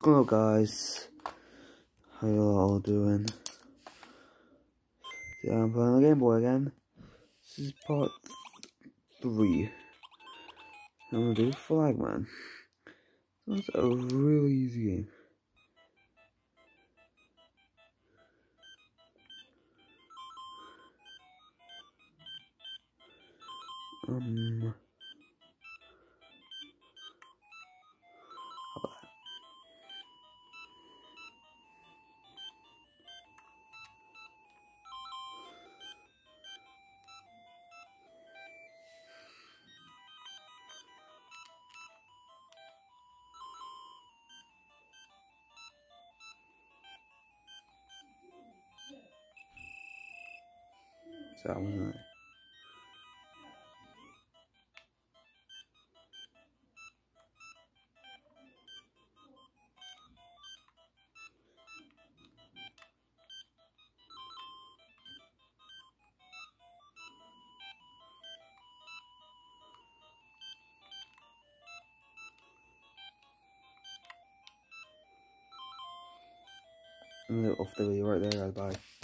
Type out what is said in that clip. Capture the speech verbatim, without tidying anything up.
Hello guys, how you all doing? Yeah, I'm playing the Game Boy again. This is part three. I'm gonna do Flagman. That's a really easy game. Um, so that wasn't it. I'm gonna off the video right there, guys. Bye.